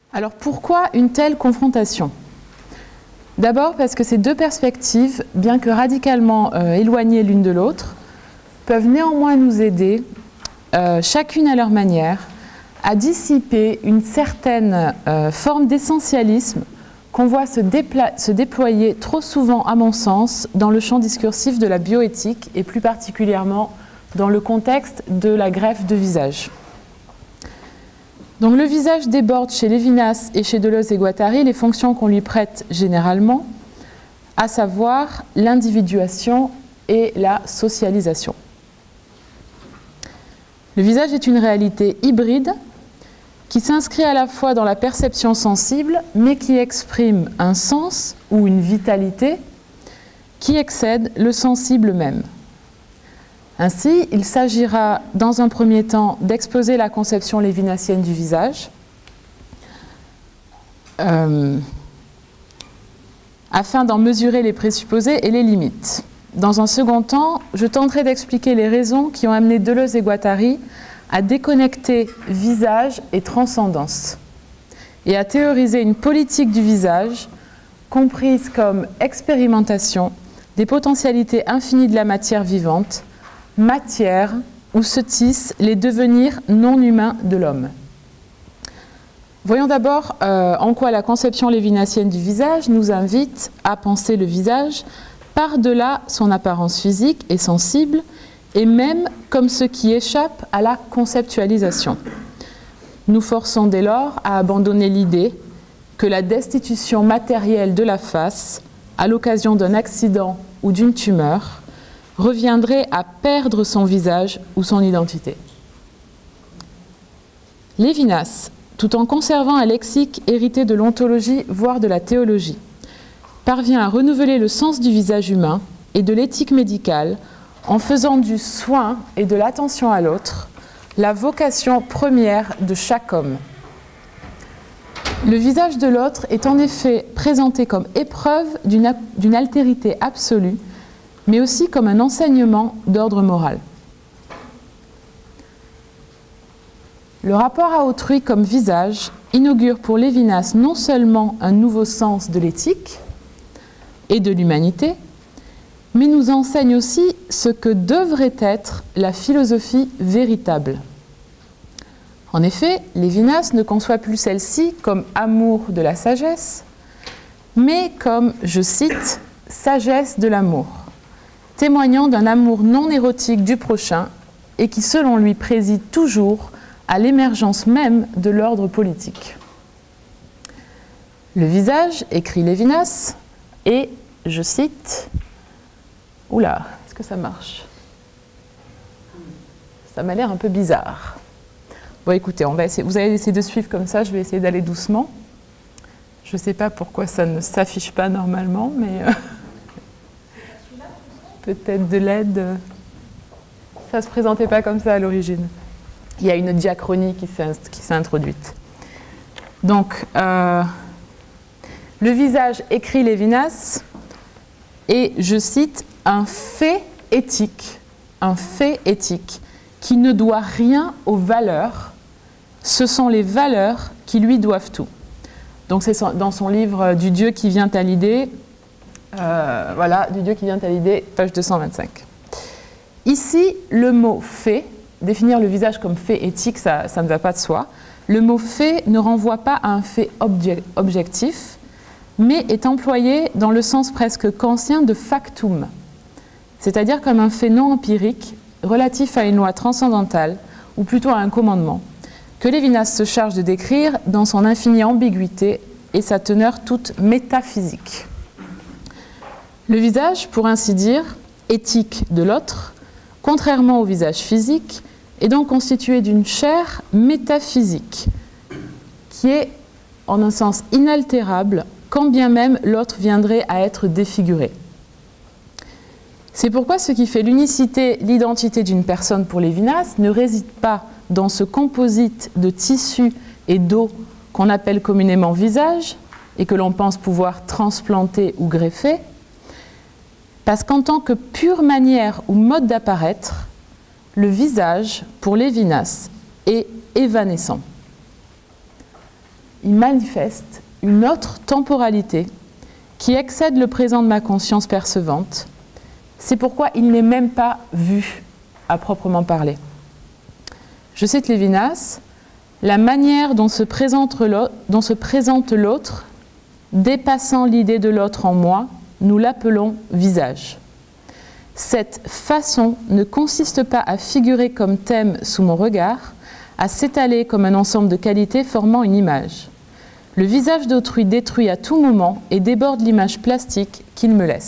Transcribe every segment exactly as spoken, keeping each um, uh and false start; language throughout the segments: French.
Alors pourquoi une telle confrontation? D'abord parce que ces deux perspectives, bien que radicalement euh, éloignées l'une de l'autre, peuvent néanmoins nous aider, euh, chacune à leur manière, à dissiper une certaine euh, forme d'essentialisme qu'on voit se, se déployer trop souvent, à mon sens, dans le champ discursif de la bioéthique et plus particulièrement dans le contexte de la greffe de visage. Donc le visage déborde chez Lévinas et chez Deleuze et Guattari les fonctions qu'on lui prête généralement, à savoir l'individuation et la socialisation. Le visage est une réalité hybride qui s'inscrit à la fois dans la perception sensible, mais qui exprime un sens ou une vitalité qui excède le sensible même. Ainsi, il s'agira dans un premier temps d'exposer la conception lévinassienne du visage, euh, afin d'en mesurer les présupposés et les limites. Dans un second temps, je tenterai d'expliquer les raisons qui ont amené Deleuze et Guattari à déconnecter visage et transcendance, et à théoriser une politique du visage comprise comme expérimentation des potentialités infinies de la matière vivante, matière où se tissent les devenirs non humains de l'homme. Voyons d'abord euh, en quoi la conception lévinassienne du visage nous invite à penser le visage par-delà son apparence physique et sensible, et même comme ce qui échappe à la conceptualisation. Nous forçons dès lors à abandonner l'idée que la destitution matérielle de la face, à l'occasion d'un accident ou d'une tumeur, reviendrait à perdre son visage ou son identité. Lévinas, tout en conservant un lexique hérité de l'ontologie, voire de la théologie, parvient à renouveler le sens du visage humain et de l'éthique médicale en faisant du soin et de l'attention à l'autre la vocation première de chaque homme. Le visage de l'autre est en effet présenté comme épreuve d'une d'une altérité absolue, mais aussi comme un enseignement d'ordre moral. Le rapport à autrui comme visage inaugure pour Lévinas non seulement un nouveau sens de l'éthique et de l'humanité, mais nous enseigne aussi ce que devrait être la philosophie véritable. En effet, Lévinas ne conçoit plus celle-ci comme amour de la sagesse, mais comme, je cite, sagesse de l'amour, témoignant d'un amour non érotique du prochain et qui, selon lui, préside toujours à l'émergence même de l'ordre politique. Le visage, écrit Lévinas, est, je cite, oula, est-ce que ça marche? Ça m'a l'air un peu bizarre. Bon, écoutez, on va essayer, vous allez essayer de suivre comme ça, je vais essayer d'aller doucement. Je ne sais pas pourquoi ça ne s'affiche pas normalement, mais euh, peut-être de l'aide. Ça ne se présentait pas comme ça à l'origine. Il y a une diachronie qui s'est introduite. Donc, euh, le visage, écrit Lévinas, est, je cite, un fait éthique, un fait éthique qui ne doit rien aux valeurs, ce sont les valeurs qui lui doivent tout. Donc c'est dans son livre Du Dieu qui vient à l'idée, euh, voilà, Du Dieu qui vient à l'idée, page deux cent vingt-cinq. Ici, le mot fait, définir le visage comme fait éthique, ça, ça ne va pas de soi. Le mot fait ne renvoie pas à un fait obje- objectif, mais est employé dans le sens presque kantien de factum, c'est-à-dire comme un fait non empirique relatif à une loi transcendantale, ou plutôt à un commandement, que Lévinas se charge de décrire dans son infinie ambiguïté et sa teneur toute métaphysique. Le visage, pour ainsi dire, éthique de l'autre, contrairement au visage physique, est donc constitué d'une chair métaphysique, qui est en un sens inaltérable, quand bien même l'autre viendrait à être défiguré. C'est pourquoi ce qui fait l'unicité, l'identité d'une personne pour Lévinas ne réside pas dans ce composite de tissu et d'eau qu'on appelle communément visage et que l'on pense pouvoir transplanter ou greffer, parce qu'en tant que pure manière ou mode d'apparaître, le visage, pour Lévinas, est évanescent. il manifeste une autre temporalité qui excède le présent de ma conscience percevante. C'est pourquoi il n'est même pas vu à proprement parler. Je cite Lévinas, « La manière dont se présente l'autre, dépassant l'idée de l'autre en moi, nous l'appelons visage. Cette façon ne consiste pas à figurer comme thème sous mon regard, à s'étaler comme un ensemble de qualités formant une image. Le visage d'autrui détruit à tout moment et déborde l'image plastique qu'il me laisse. »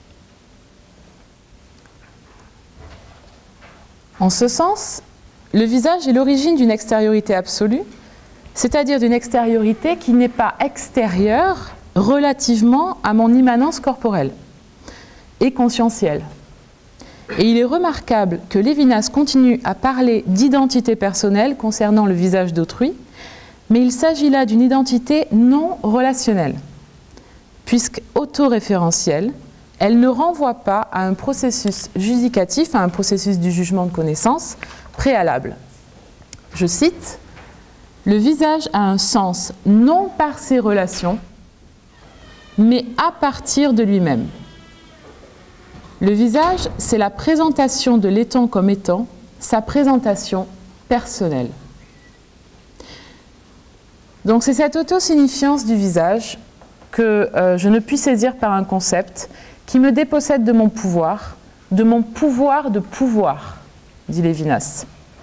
En ce sens, le visage est l'origine d'une extériorité absolue, c'est-à-dire d'une extériorité qui n'est pas extérieure relativement à mon immanence corporelle et conscientielle. Et il est remarquable que Lévinas continue à parler d'identité personnelle concernant le visage d'autrui, mais il s'agit là d'une identité non relationnelle, puisque autoréférentielle, elle ne renvoie pas à un processus judicatif, à un processus du jugement de connaissance préalable. Je cite, « Le visage a un sens non par ses relations, mais à partir de lui-même. Le visage, c'est la présentation de l'étant comme étant, sa présentation personnelle. » Donc c'est cette auto-signifiance du visage que euh, je ne puis saisir par un concept qui me dépossède de mon pouvoir, de mon pouvoir de pouvoir, dit Lévinas.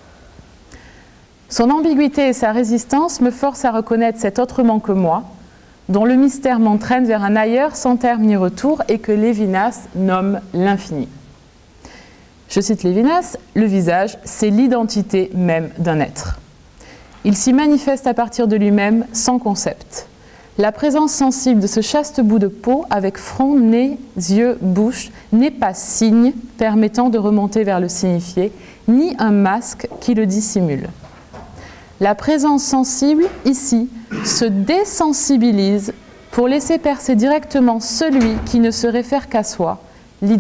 Son ambiguïté et sa résistance me forcent à reconnaître cet autrement que moi, dont le mystère m'entraîne vers un ailleurs sans terme ni retour et que Lévinas nomme l'infini. Je cite Lévinas, « Le visage, c'est l'identité même d'un être. Il s'y manifeste à partir de lui-même sans concept. La présence sensible de ce chaste bout de peau avec front, nez, yeux, bouche n'est pas signe permettant de remonter vers le signifié, ni un masque qui le dissimule. La présence sensible, ici, se désensibilise pour laisser percer directement celui qui ne se réfère qu'à soi, l'identique. »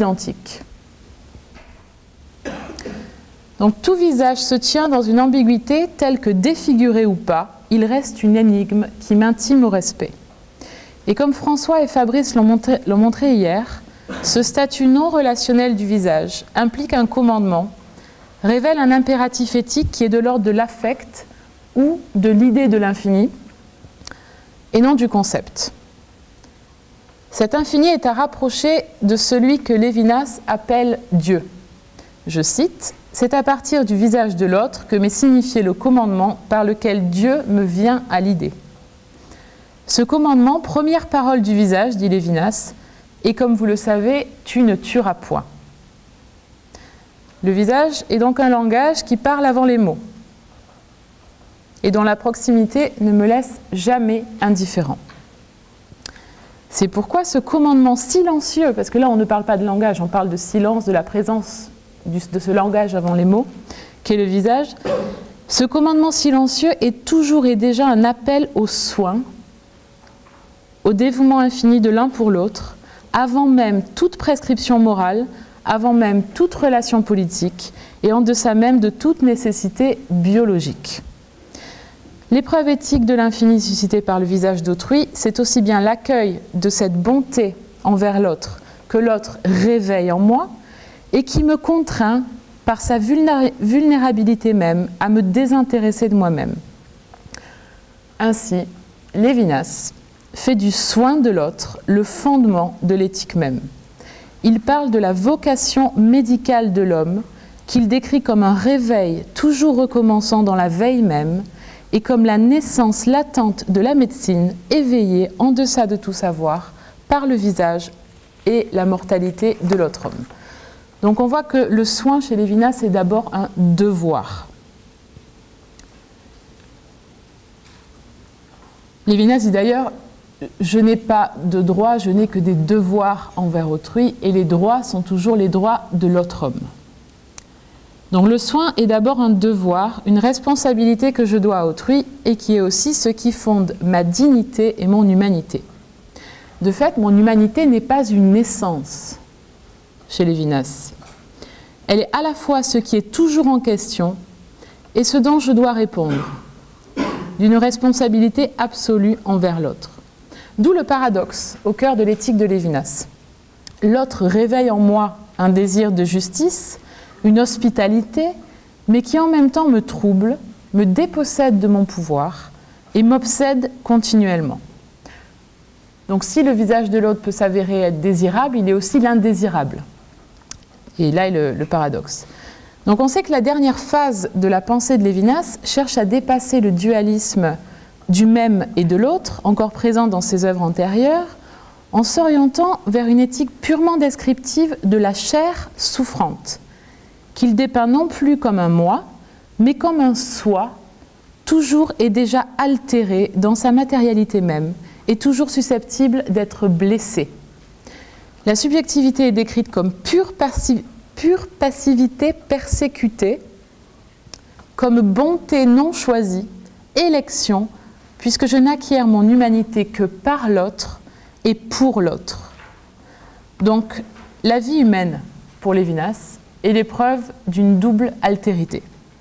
Donc tout visage se tient dans une ambiguïté telle que défiguré ou pas, il reste une énigme qui m'intime au respect. Et comme François et Fabrice l'ont montré, l'ont montré hier, ce statut non relationnel du visage implique un commandement, révèle un impératif éthique qui est de l'ordre de l'affect ou de l'idée de l'infini, et non du concept. Cet infini est à rapprocher de celui que Lévinas appelle Dieu. Je cite, « C'est à partir du visage de l'autre que m'est signifié le commandement par lequel Dieu me vient à l'idée. Ce commandement, première parole du visage, dit Lévinas, et comme vous le savez, tu ne tueras point. » Le visage est donc un langage qui parle avant les mots et dont la proximité ne me laisse jamais indifférent. C'est pourquoi ce commandement silencieux, parce que là on ne parle pas de langage, on parle de silence, de la présence de ce langage avant les mots, qu'est le visage, ce commandement silencieux est toujours et déjà un appel au soin, au dévouement infini de l'un pour l'autre, avant même toute prescription morale, avant même toute relation politique, et en deçà même de toute nécessité biologique. L'épreuve éthique de l'infini suscitée par le visage d'autrui, c'est aussi bien l'accueil de cette bonté envers l'autre que l'autre réveille en moi, et qui me contraint, par sa vulnérabilité même, à me désintéresser de moi-même. Ainsi, Lévinas fait du soin de l'autre le fondement de l'éthique même. Il parle de la vocation médicale de l'homme, qu'il décrit comme un réveil toujours recommençant dans la veille même, et comme la naissance latente de la médecine éveillée en deçà de tout savoir par le visage et la mortalité de l'autre homme. Donc on voit que le soin chez Lévinas est d'abord un devoir. Lévinas dit d'ailleurs « Je n'ai pas de droits, je n'ai que des devoirs envers autrui, et les droits sont toujours les droits de l'autre homme. » Donc le soin est d'abord un devoir, une responsabilité que je dois à autrui, et qui est aussi ce qui fonde ma dignité et mon humanité. De fait, mon humanité n'est pas une naissance chez Lévinas. Elle est à la fois ce qui est toujours en question et ce dont je dois répondre. d'une responsabilité absolue envers l'autre. D'où le paradoxe au cœur de l'éthique de Lévinas. L'autre réveille en moi un désir de justice, une hospitalité, mais qui en même temps me trouble, me dépossède de mon pouvoir et m'obsède continuellement. Donc si le visage de l'autre peut s'avérer être désirable, il est aussi l'indésirable. Et là est le, le paradoxe. Donc on sait que la dernière phase de la pensée de Lévinas cherche à dépasser le dualisme du même et de l'autre, encore présent dans ses œuvres antérieures, en s'orientant vers une éthique purement descriptive de la chair souffrante, qu'il dépeint non plus comme un moi, mais comme un soi, toujours et déjà altéré dans sa matérialité même, et toujours susceptible d'être blessé. La subjectivité est décrite comme pure, passi- pure passivité persécutée, comme bonté non choisie, élection, puisque je n'acquiers mon humanité que par l'autre et pour l'autre. Donc, la vie humaine, pour Lévinas, est l'épreuve d'une double altérité.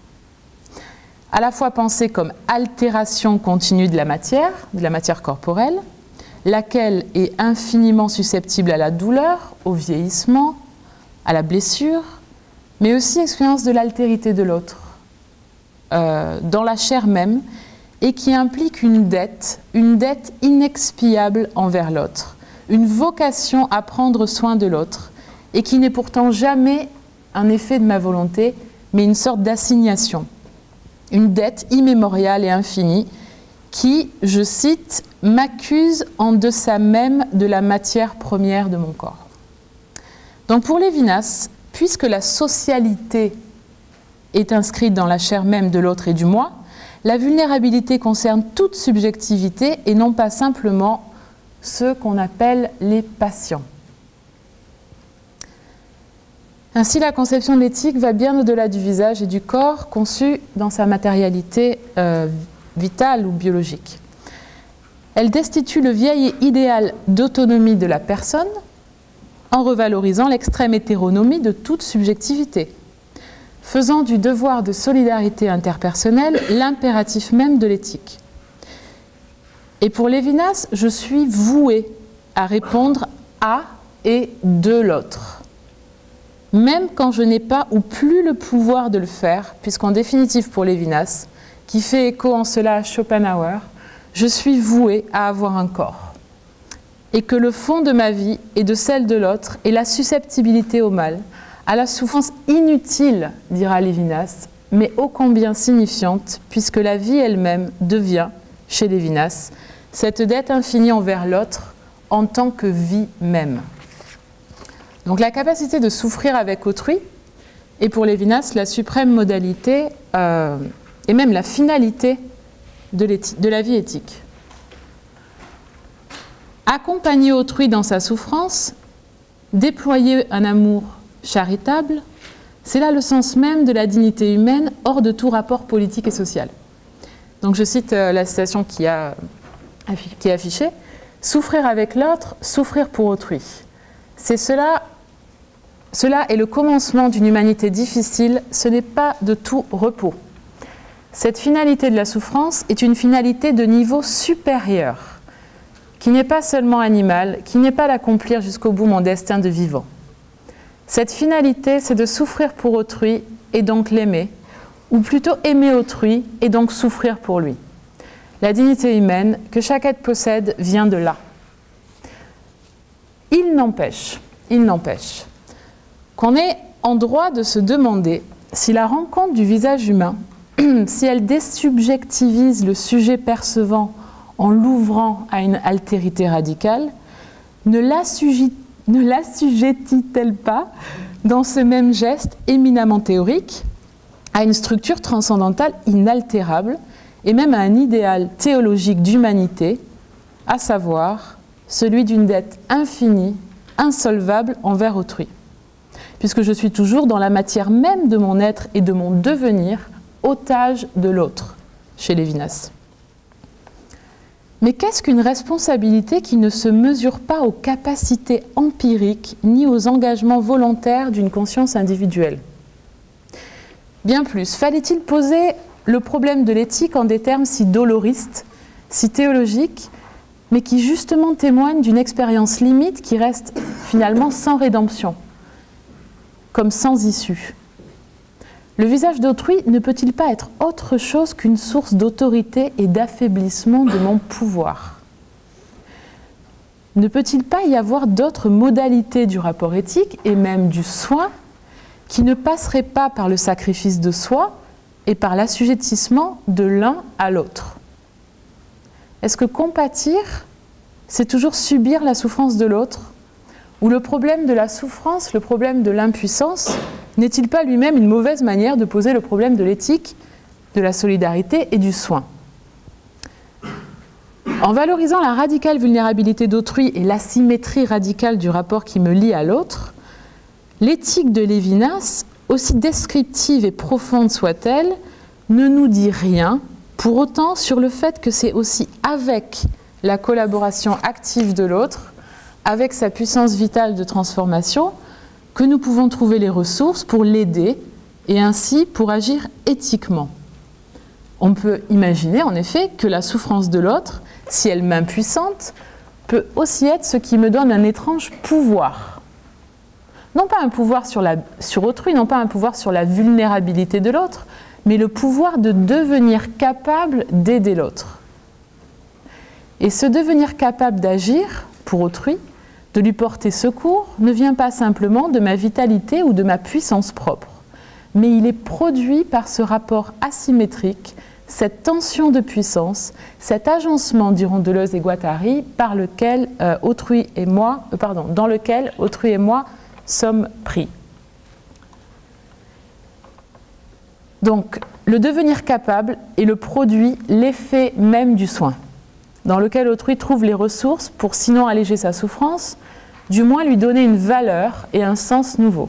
À la fois pensée comme altération continue de la matière, de la matière corporelle, laquelle est infiniment susceptible à la douleur, au vieillissement, à la blessure, mais aussi expérience de l'altérité de l'autre, euh, dans la chair même, et qui implique une dette, une dette inexpiable envers l'autre, une vocation à prendre soin de l'autre, et qui n'est pourtant jamais un effet de ma volonté, mais une sorte d'assignation. Une dette immémoriale et infinie qui, je cite, « m'accuse en deçà même de la matière première de mon corps ». Donc pour Lévinas, puisque la socialité est inscrite dans la chair même de l'autre et du moi, la vulnérabilité concerne toute subjectivité et non pas simplement ceux qu'on appelle les patients. Ainsi, la conception de l'éthique va bien au-delà du visage et du corps conçu dans sa matérialité euh, vitale ou biologique. Elle destitue le vieil idéal d'autonomie de la personne en revalorisant l'extrême hétéronomie de toute subjectivité, faisant du devoir de solidarité interpersonnelle l'impératif même de l'éthique. Et pour Lévinas, je suis voué à répondre à et de l'autre, même quand je n'ai pas ou plus le pouvoir de le faire, puisqu'en définitive pour Lévinas, qui fait écho en cela à Schopenhauer, je suis voué à avoir un corps, et que le fond de ma vie et de celle de l'autre est la susceptibilité au mal, à la souffrance inutile, dira Lévinas, mais ô combien signifiante, puisque la vie elle-même devient, chez Lévinas, cette dette infinie envers l'autre en tant que vie même. Donc la capacité de souffrir avec autrui est pour Lévinas la suprême modalité euh, et même la finalité de, de la vie éthique. Accompagner autrui dans sa souffrance, déployer un amour charitable, c'est là le sens même de la dignité humaine hors de tout rapport politique et social. Donc je cite euh, la citation qui, a, qui est affichée. « Souffrir avec l'autre, souffrir pour autrui. C'est cela... Cela est le commencement d'une humanité difficile, ce n'est pas de tout repos. Cette finalité de la souffrance est une finalité de niveau supérieur, qui n'est pas seulement animale, qui n'est pas d'accomplir jusqu'au bout mon destin de vivant. Cette finalité, c'est de souffrir pour autrui et donc l'aimer, ou plutôt aimer autrui et donc souffrir pour lui. La dignité humaine que chaque être possède vient de là. Il n'empêche, il n'empêche, qu'on est en droit de se demander si la rencontre du visage humain, si elle désubjectivise le sujet percevant en l'ouvrant à une altérité radicale, ne l'assujettit-elle pas, dans ce même geste éminemment théorique, à une structure transcendantale inaltérable et même à un idéal théologique d'humanité, à savoir celui d'une dette infinie, insolvable envers autrui, puisque je suis toujours dans la matière même de mon être et de mon devenir, otage de l'autre, chez Lévinas. Mais qu'est-ce qu'une responsabilité qui ne se mesure pas aux capacités empiriques ni aux engagements volontaires d'une conscience individuelle? Bien plus, fallait-il poser le problème de l'éthique en des termes si doloristes, si théologiques, mais qui justement témoignent d'une expérience limite qui reste finalement sans rédemption, comme sans issue. Le visage d'autrui ne peut-il pas être autre chose qu'une source d'autorité et d'affaiblissement de mon pouvoir? Ne peut-il pas y avoir d'autres modalités du rapport éthique et même du soin qui ne passeraient pas par le sacrifice de soi et par l'assujettissement de l'un à l'autre? Est-ce que compatir, c'est toujours subir la souffrance de l'autre? Ou le problème de la souffrance, le problème de l'impuissance, n'est-il pas lui-même une mauvaise manière de poser le problème de l'éthique, de la solidarité et du soin? En valorisant la radicale vulnérabilité d'autrui et l'asymétrie radicale du rapport qui me lie à l'autre, l'éthique de Lévinas, aussi descriptive et profonde soit-elle, ne nous dit rien, pour autant, sur le fait que c'est aussi avec la collaboration active de l'autre, avec sa puissance vitale de transformation, que nous pouvons trouver les ressources pour l'aider et ainsi pour agir éthiquement. On peut imaginer en effet que la souffrance de l'autre, si elle m'impuissante, peut aussi être ce qui me donne un étrange pouvoir. Non pas un pouvoir sur, la, sur autrui, non pas un pouvoir sur la vulnérabilité de l'autre, mais le pouvoir de devenir capable d'aider l'autre. Et ce devenir capable d'agir pour autrui, de lui porter secours, ne vient pas simplement de ma vitalité ou de ma puissance propre, mais il est produit par ce rapport asymétrique, cette tension de puissance, cet agencement, diront Deleuze et Guattari, par lequel euh, autrui et moi, euh, pardon, dans lequel autrui et moi sommes pris. Donc, le devenir capable est le produit, l'effet même du soin, dans lequel autrui trouve les ressources pour sinon alléger sa souffrance, du moins lui donner une valeur et un sens nouveau.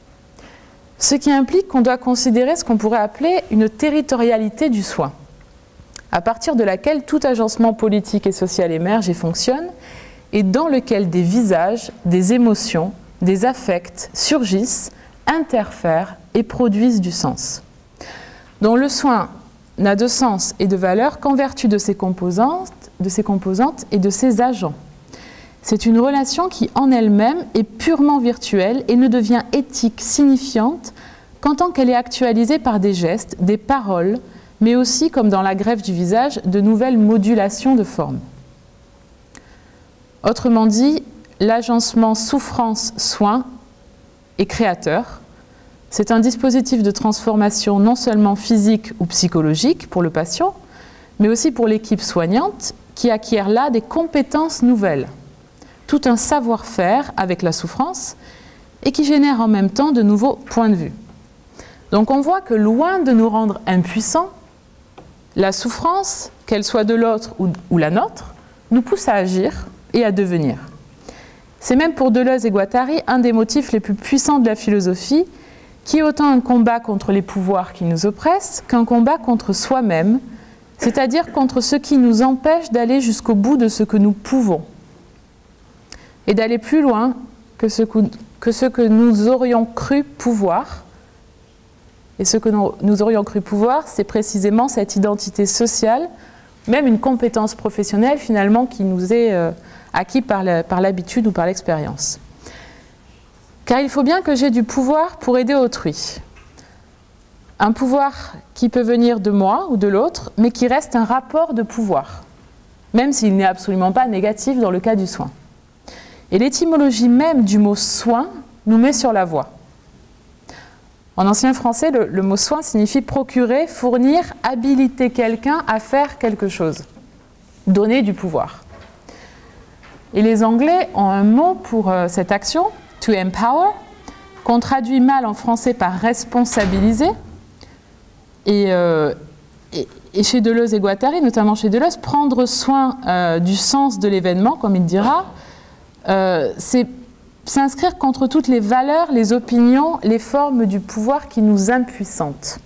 Ce qui implique qu'on doit considérer ce qu'on pourrait appeler une territorialité du soin, à partir de laquelle tout agencement politique et social émerge et fonctionne, et dans lequel des visages, des émotions, des affects surgissent, interfèrent et produisent du sens. Dont le soin n'a de sens et de valeur qu'en vertu de ses composantes, de ses composantes et de ses agents. C'est une relation qui, en elle-même, est purement virtuelle et ne devient éthique, signifiante, qu'en tant qu'elle est actualisée par des gestes, des paroles, mais aussi, comme dans la greffe du visage, de nouvelles modulations de forme. Autrement dit, l'agencement souffrance-soin est créateur. C'est un dispositif de transformation non seulement physique ou psychologique pour le patient, mais aussi pour l'équipe soignante qui acquiert là des compétences nouvelles, tout un savoir-faire avec la souffrance et qui génère en même temps de nouveaux points de vue. Donc on voit que loin de nous rendre impuissants, la souffrance, qu'elle soit de l'autre ou, ou la nôtre, nous pousse à agir et à devenir. C'est même pour Deleuze et Guattari un des motifs les plus puissants de la philosophie, qui est autant un combat contre les pouvoirs qui nous oppressent qu'un combat contre soi-même, c'est-à-dire contre ce qui nous empêche d'aller jusqu'au bout de ce que nous pouvons et d'aller plus loin que ce que, que ce que nous aurions cru pouvoir. Et ce que nous, nous aurions cru pouvoir, c'est précisément cette identité sociale, même une compétence professionnelle finalement qui nous est euh, acquise par la, par l'habitude ou par l'expérience. Car il faut bien que j'ai du pouvoir pour aider autrui. Un pouvoir qui peut venir de moi ou de l'autre, mais qui reste un rapport de pouvoir, même s'il n'est absolument pas négatif dans le cas du soin. Et l'étymologie même du mot « soin » nous met sur la voie. En ancien français, le, le mot « soin » signifie procurer, fournir, habiliter quelqu'un à faire quelque chose, donner du pouvoir. Et les Anglais ont un mot pour euh, cette action, « to empower », qu'on traduit mal en français par « responsabiliser ». Et, euh, et, et chez Deleuze et Guattari, notamment chez Deleuze, prendre soin euh, du sens de l'événement, comme il dira, euh, c'est s'inscrire contre toutes les valeurs, les opinions, les formes du pouvoir qui nous impuissantent.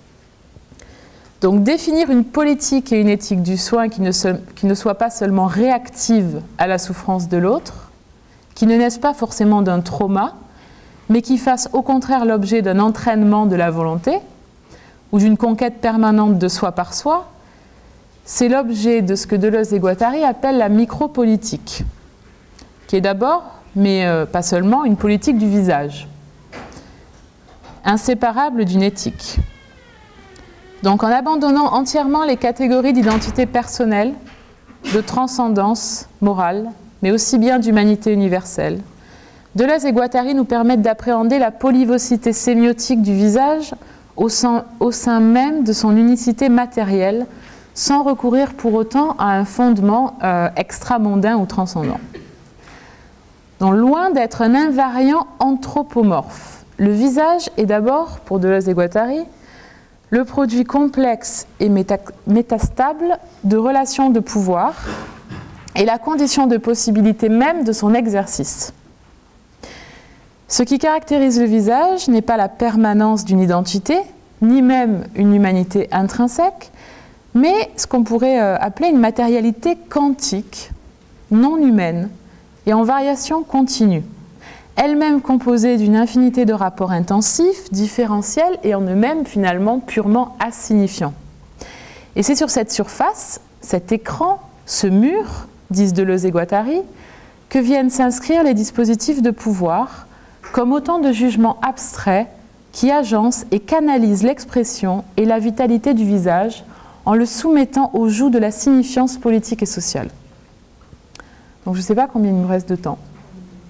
Donc définir une politique et une éthique du soin qui ne, se, qui ne soit pas seulement réactive à la souffrance de l'autre, qui ne naisse pas forcément d'un trauma, mais qui fasse au contraire l'objet d'un entraînement de la volonté, ou d'une conquête permanente de soi par soi, c'est l'objet de ce que Deleuze et Guattari appellent la micropolitique, qui est d'abord, mais euh, pas seulement, une politique du visage, inséparable d'une éthique. Donc en abandonnant entièrement les catégories d'identité personnelle, de transcendance morale, mais aussi bien d'humanité universelle, Deleuze et Guattari nous permettent d'appréhender la polyvocité sémiotique du visage au sein, au sein même de son unicité matérielle, sans recourir pour autant à un fondement euh, extramondain ou transcendant. Donc, loin d'être un invariant anthropomorphe, le visage est d'abord, pour Deleuze et Guattari, le produit complexe et méta métastable de relations de pouvoir et la condition de possibilité même de son exercice. Ce qui caractérise le visage n'est pas la permanence d'une identité, ni même une humanité intrinsèque, mais ce qu'on pourrait appeler une matérialité quantique, non humaine et en variation continue, elle-même composée d'une infinité de rapports intensifs, différentiels et en eux-mêmes finalement purement insignifiants. Et c'est sur cette surface, cet écran, ce mur, disent Deleuze et Guattari, que viennent s'inscrire les dispositifs de pouvoir, comme autant de jugements abstraits qui agencent et canalisent l'expression et la vitalité du visage en le soumettant au joug de la signifiance politique et sociale. Donc je ne sais pas combien il me reste de temps. dix ?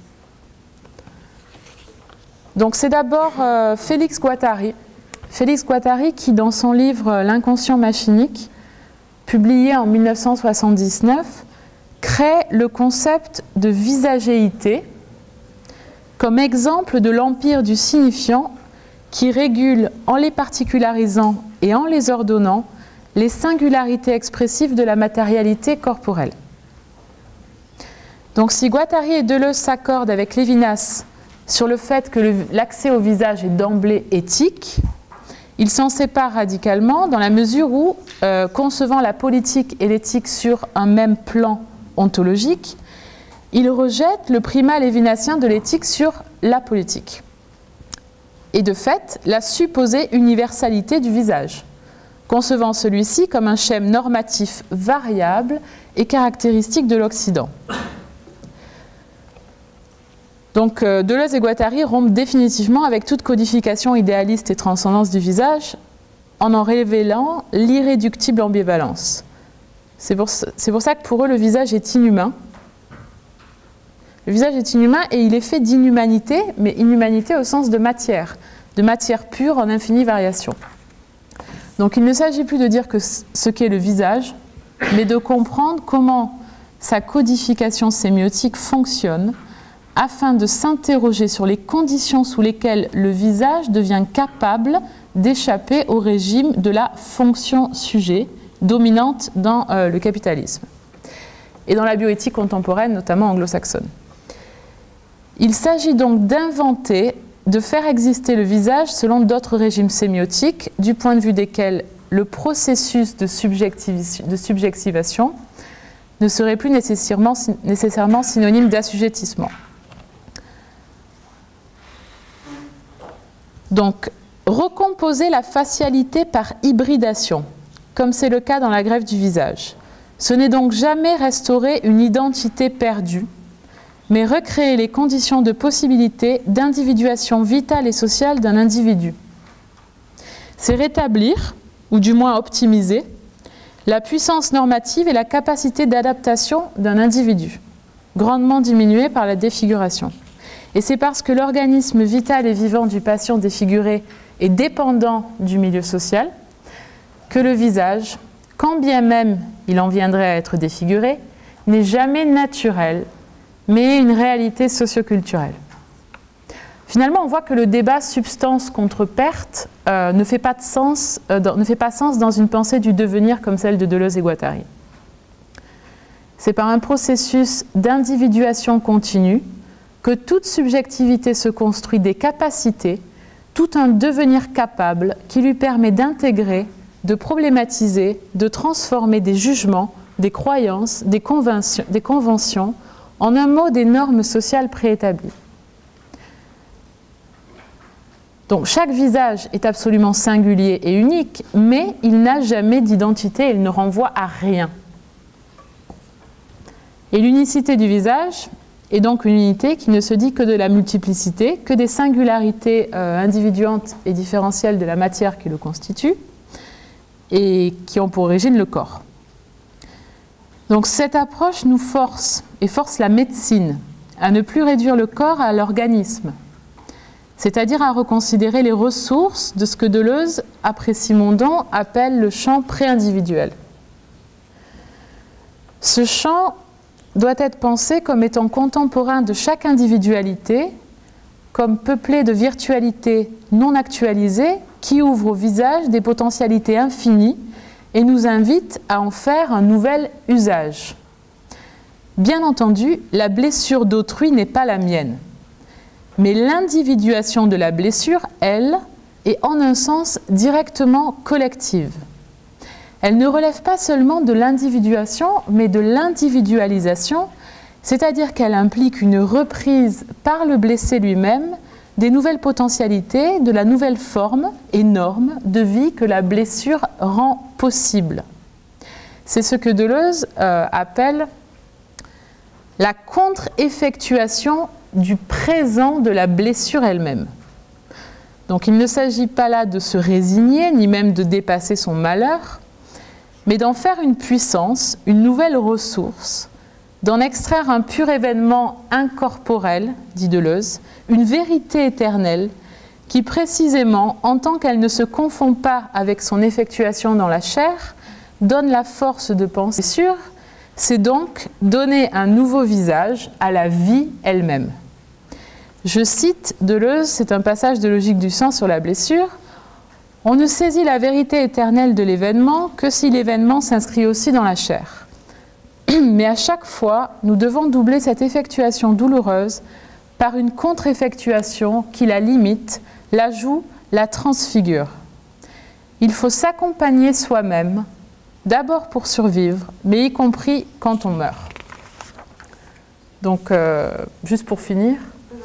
Donc c'est d'abord euh, Félix Guattari. Félix Guattari qui, dans son livre « L'inconscient machinique », publié en mille neuf cent soixante-dix-neuf, crée le concept de visagéité comme exemple de l'empire du signifiant qui régule, en les particularisant et en les ordonnant, les singularités expressives de la matérialité corporelle. Donc si Guattari et Deleuze s'accordent avec Lévinas sur le fait que l'accès au visage est d'emblée éthique, ils s'en séparent radicalement dans la mesure où, euh, concevant la politique et l'éthique sur un même plan ontologique, ils rejettent le primat lévinassien de l'éthique sur la politique. Et de fait, la supposée universalité du visage, concevant celui-ci comme un schème normatif variable et caractéristique de l'Occident. Donc euh, Deleuze et Guattari rompent définitivement avec toute codification idéaliste et transcendance du visage en en révélant l'irréductible ambivalence. C'est pour, c'est pour ça que pour eux le visage est inhumain. Le visage est inhumain et il est fait d'inhumanité, mais inhumanité au sens de matière, de matière pure en infinie variation. Donc il ne s'agit plus de dire que ce qu'est le visage, mais de comprendre comment sa codification sémiotique fonctionne afin de s'interroger sur les conditions sous lesquelles le visage devient capable d'échapper au régime de la fonction sujet dominante dans euh, le capitalisme et dans la bioéthique contemporaine, notamment anglo-saxonne. Il s'agit donc d'inventer, de faire exister le visage selon d'autres régimes sémiotiques, du point de vue desquels le processus de, de subjectivation ne serait plus nécessairement, nécessairement synonyme d'assujettissement. Donc, recomposer la facialité par hybridation, comme c'est le cas dans la greffe du visage. Ce n'est donc jamais restaurer une identité perdue, mais recréer les conditions de possibilité d'individuation vitale et sociale d'un individu. C'est rétablir, ou du moins optimiser, la puissance normative et la capacité d'adaptation d'un individu, grandement diminuée par la défiguration. Et c'est parce que l'organisme vital et vivant du patient défiguré est dépendant du milieu social que le visage, quand bien même il en viendrait à être défiguré, n'est jamais naturel, mais une réalité socioculturelle. Finalement, on voit que le débat substance contre perte euh, ne fait pas de sens, euh, dans, ne fait pas sens dans une pensée du devenir comme celle de Deleuze et Guattari. C'est par un processus d'individuation continue que toute subjectivité se construit des capacités, tout un devenir capable qui lui permet d'intégrer, de problématiser, de transformer des jugements, des croyances, des conventions, des conventions, en un mot des normes sociales préétablies. Donc chaque visage est absolument singulier et unique, mais il n'a jamais d'identité, il ne renvoie à rien. Et l'unicité du visage est donc une unité qui ne se dit que de la multiplicité, que des singularités euh, individuantes et différentielles de la matière qui le constitue et qui ont pour origine le corps. Donc cette approche nous force, et force la médecine, à ne plus réduire le corps à l'organisme, c'est-à-dire à reconsidérer les ressources de ce que Deleuze, après Simondon, appelle le champ pré-individuel. Ce champ doit être pensé comme étant contemporain de chaque individualité, comme peuplé de virtualités non actualisées qui ouvrent au visage des potentialités infinies et nous invite à en faire un nouvel usage. Bien entendu, la blessure d'autrui n'est pas la mienne. Mais l'individuation de la blessure, elle, est en un sens directement collective. Elle ne relève pas seulement de l'individuation, mais de l'individualisation, c'est-à-dire qu'elle implique une reprise par le blessé lui-même des nouvelles potentialités, de la nouvelle forme et norme de vie que la blessure rend possible. C'est ce que Deleuze euh, appelle la contre-effectuation du présent de la blessure elle-même. Donc il ne s'agit pas là de se résigner, ni même de dépasser son malheur, mais d'en faire une puissance, une nouvelle ressource, d'en extraire un pur événement incorporel, dit Deleuze, une vérité éternelle qui précisément, en tant qu'elle ne se confond pas avec son effectuation dans la chair, donne la force de penser sûr, c'est donc donner un nouveau visage à la vie elle-même. Je cite Deleuze, c'est un passage de Logique du sang sur la blessure. On ne saisit la vérité éternelle de l'événement que si l'événement s'inscrit aussi dans la chair. Mais à chaque fois, nous devons doubler cette effectuation douloureuse par une contre-effectuation qui la limite, la joue, la transfigure. Il faut s'accompagner soi-même, d'abord pour survivre, mais y compris quand on meurt. Donc, euh, juste pour finir,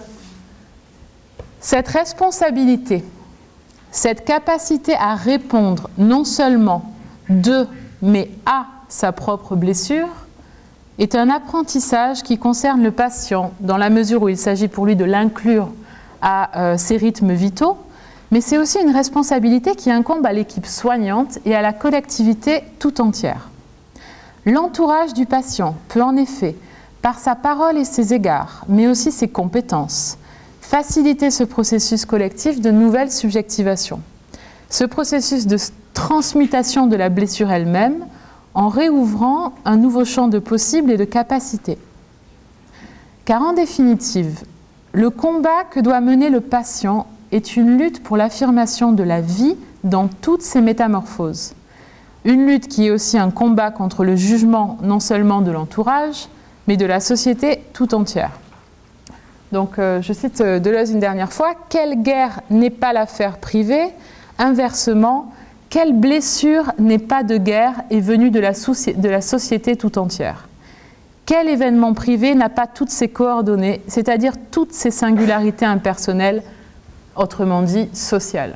cette responsabilité, cette capacité à répondre non seulement de, mais à sa propre blessure, est un apprentissage qui concerne le patient dans la mesure où il s'agit pour lui de l'inclure à euh, ses rythmes vitaux, mais c'est aussi une responsabilité qui incombe à l'équipe soignante et à la collectivité tout entière. L'entourage du patient peut en effet, par sa parole et ses égards, mais aussi ses compétences, faciliter ce processus collectif de nouvelles subjectivations. Ce processus de transmutation de la blessure elle-même en réouvrant un nouveau champ de possibles et de capacités. Car en définitive, le combat que doit mener le patient est une lutte pour l'affirmation de la vie dans toutes ses métamorphoses. Une lutte qui est aussi un combat contre le jugement non seulement de l'entourage, mais de la société tout entière. Donc, euh, je cite Deleuze une dernière fois, « Quelle guerre n'est pas l'affaire privée ?» Inversement, « Quelle blessure n'est pas de guerre et venue de la, de la société tout entière ?» Quel événement privé n'a pas toutes ses coordonnées, c'est-à-dire toutes ses singularités impersonnelles, autrement dit sociales.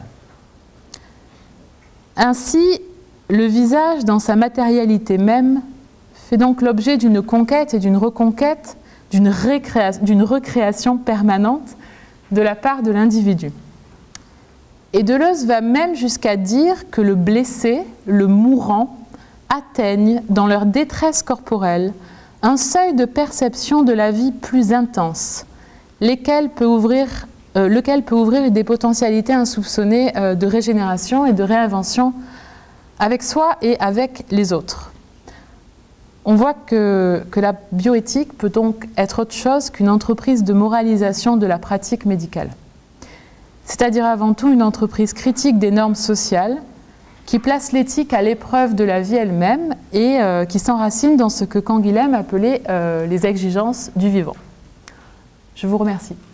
Ainsi, le visage, dans sa matérialité même, fait donc l'objet d'une conquête et d'une reconquête, d'une d'une recréation permanente de la part de l'individu. Et Deleuze va même jusqu'à dire que le blessé, le mourant, atteignent dans leur détresse corporelle un seuil de perception de la vie plus intense, lesquels peut ouvrir, euh, lequel peut ouvrir des potentialités insoupçonnées euh, de régénération et de réinvention avec soi et avec les autres. On voit que, que la bioéthique peut donc être autre chose qu'une entreprise de moralisation de la pratique médicale. C'est-à-dire avant tout une entreprise critique des normes sociales qui place l'éthique à l'épreuve de la vie elle-même et euh, qui s'enracine dans ce que Canguilhem appelait euh, les exigences du vivant. Je vous remercie.